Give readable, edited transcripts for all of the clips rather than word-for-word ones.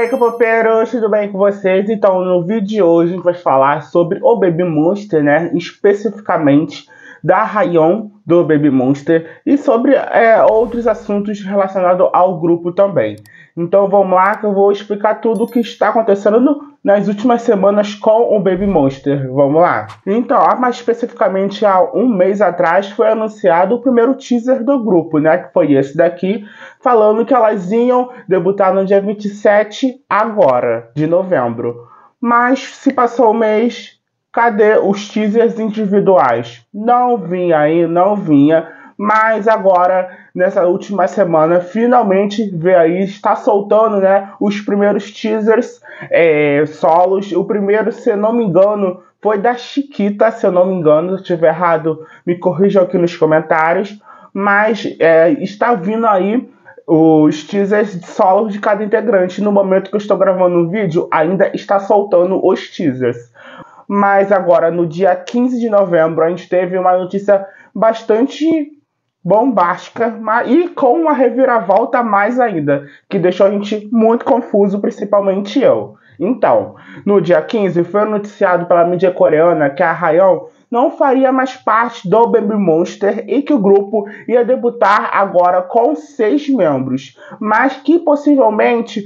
aí, K-popeiros, tudo bem com vocês? Então, no vídeo de hoje a gente vai falar sobre o Baby Monster, né? Especificamente da Hayeon do Baby Monster e sobre outros assuntos relacionados ao grupo também. Então vamos lá que eu vou explicar tudo o que está acontecendo nas últimas semanas com o Baby Monster. Vamos lá. Então, mais especificamente há um mês atrás foi anunciado o primeiro teaser do grupo, né? Que foi esse daqui, falando que elas iam debutar no dia 27 agora, de novembro. Mas se passou o mês, cadê os teasers individuais? Não vinha aí, não vinha. Mas agora, nessa última semana, finalmente veio aí, está soltando, né, os primeiros teasers solos. O primeiro, se não me engano, foi da Chiquita, se eu não me engano. Se eu estiver errado, me corrijam aqui nos comentários. Mas está vindo aí os teasers solos de cada integrante. No momento que eu estou gravando o vídeo, ainda está soltando os teasers. Mas agora, no dia 15 de novembro, a gente teve uma notícia bastante bombástica e com uma reviravolta mais ainda, que deixou a gente muito confuso, principalmente eu. Então, no dia 15 foi noticiado pela mídia coreana que a Hayeon não faria mais parte do Baby Monster e que o grupo ia debutar agora com 6 membros, mas que possivelmente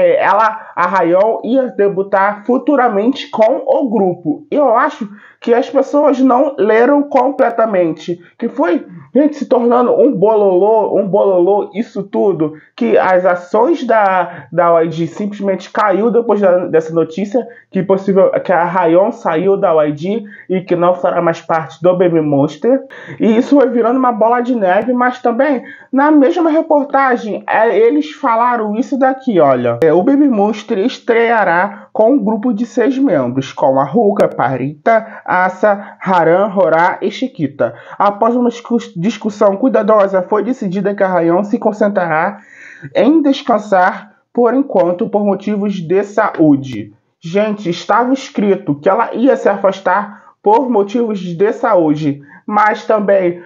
a Hayeon ia debutar futuramente com o grupo. Eu acho que as pessoas não leram completamente, que foi, gente, se tornando um bololô, isso tudo, que as ações da YG simplesmente caiu depois dessa notícia, que a Hayeon saiu da YG e que não fará mais parte do Baby Monster, e isso foi virando uma bola de neve. Mas também, na mesma reportagem, eles falaram isso daqui, olha, o Baby Monster estreará com um grupo de 6 membros, com a Ruka, Parita, Asa, Haran, Rorá e Chiquita. Após uma discussão cuidadosa, foi decidida que a Hayeon se concentrará em descansar por enquanto por motivos de saúde. Gente, estava escrito que ela ia se afastar por motivos de saúde, mas também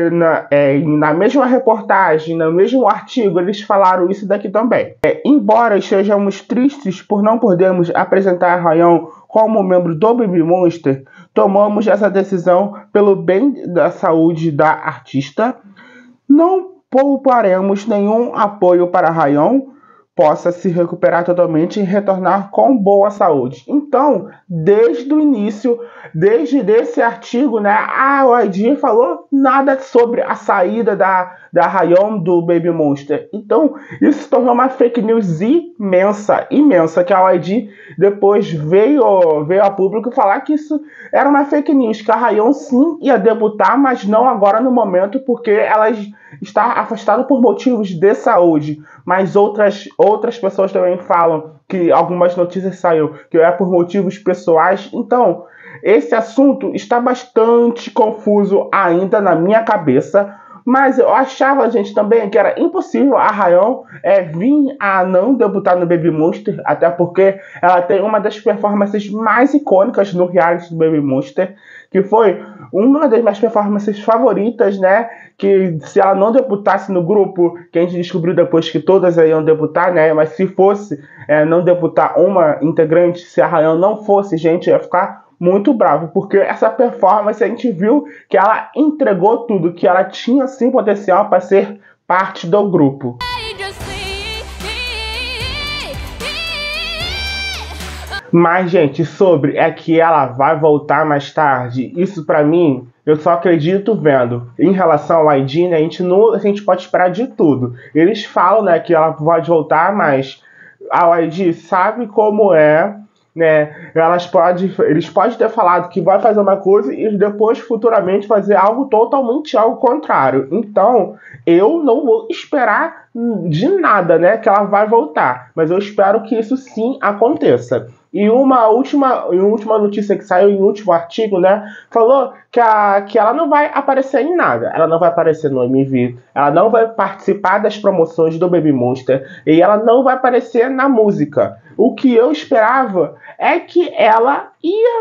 na mesma reportagem, no mesmo artigo, eles falaram isso daqui também. Embora estejamos tristes por não podermos apresentar a Hayeon como membro do Baby Monster, tomamos essa decisão pelo bem da saúde da artista. Não pouparemos nenhum apoio para a Hayeon possa se recuperar totalmente e retornar com boa saúde. Então, desde o início, desde esse artigo, né, a YG falou nada sobre a saída da Hayeon do Baby Monster. Então, isso se tornou uma fake news imensa, que a YG depois veio a público falar que isso era uma fake news, que a Hayeon sim ia debutar, mas não agora no momento, porque ela está afastada por motivos de saúde. Mas outras pessoas também falam que algumas notícias saíram que é por motivos pessoais. Então, esse assunto está bastante confuso ainda na minha cabeça. Mas eu achava, gente, também que era impossível a Hayeon vir a não debutar no Baby Monster, até porque ela tem uma das performances mais icônicas no reality do Baby Monster, que foi uma das minhas performances favoritas, né? Que se ela não debutasse no grupo, que a gente descobriu depois que todas iam debutar, né? Mas se fosse não debutar uma integrante, se a Hayeon não fosse, gente, ia ficar muito bravo, porque essa performance a gente viu que ela entregou tudo, que ela tinha sim potencial para ser parte do grupo. Mas, gente, sobre que ela vai voltar mais tarde, isso pra mim, eu só acredito vendo. Em relação ao YG, né, a gente pode esperar de tudo. Eles falam, né, que ela pode voltar, mas a YG sabe como é, né? Eles podem ter falado que vai fazer uma coisa e depois futuramente fazer algo totalmente ao contrário. Então, eu não vou esperar de nada, né, que ela vai voltar, mas eu espero que isso sim aconteça. E uma última notícia que saiu em último artigo, né, falou que ela não vai aparecer em nada. Ela não vai aparecer no MV, ela não vai participar das promoções do Baby Monster e ela não vai aparecer na música. O que eu esperava é que ela ia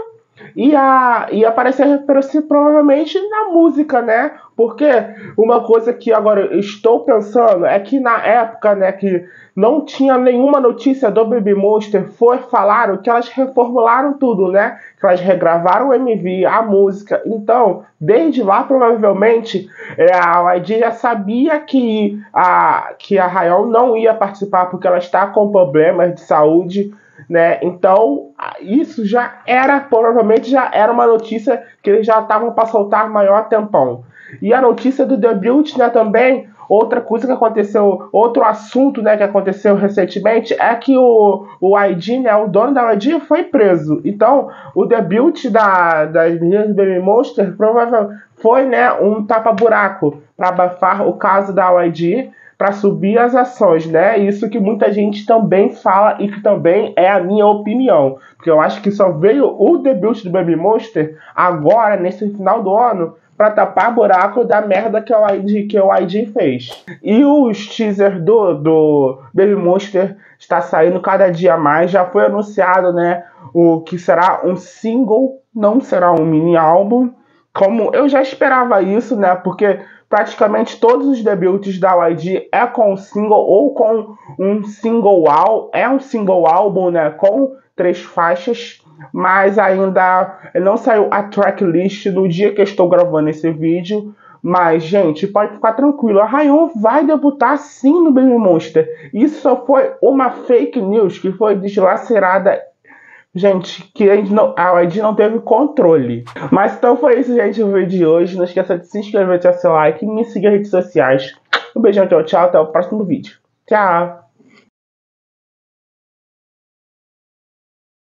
e aparecer provavelmente na música, né? Porque uma coisa que agora eu estou pensando é que na época, né, que não tinha nenhuma notícia do Baby Monster, falaram que elas reformularam tudo, né? Que elas regravaram o MV, a música. Então, desde lá, provavelmente, a YG já sabia que a Hayeon não ia participar porque ela está com problemas de saúde, né? Então, isso provavelmente já era uma notícia que eles já estavam para soltar maior tempão. E a notícia do debut, né, também, outra coisa que aconteceu, outro assunto, né, que aconteceu recentemente é que o YG, né, o dono da YG foi preso. Então, o debut das meninas do Baby Monster provavelmente foi, né, um tapa-buraco para abafar o caso da YG, para subir as ações, né? Isso que muita gente também fala e que também é a minha opinião. Porque eu acho que só veio o debut do Baby Monster agora, nesse final do ano, para tapar buraco da merda que o YG fez. E os teasers do Baby Monster está saindo cada dia mais. Já foi anunciado, né, o que será um single, não será um mini álbum. Como eu já esperava isso, né? Porque praticamente todos os debuts da YG é com single ou com um single álbum, né? Com 3 faixas, mas ainda não saiu a tracklist no dia que eu estou gravando esse vídeo. Mas, gente, pode ficar tranquilo, a Hayeon vai debutar sim no Baby Monster. Isso só foi uma fake news que foi deslacerada, gente, que a YG não teve controle. Mas então foi isso, gente, o vídeo de hoje. Não esqueça de se inscrever, deixar seu like e me seguir nas redes sociais. Um beijão, tchau, tchau, até o próximo vídeo. Tchau!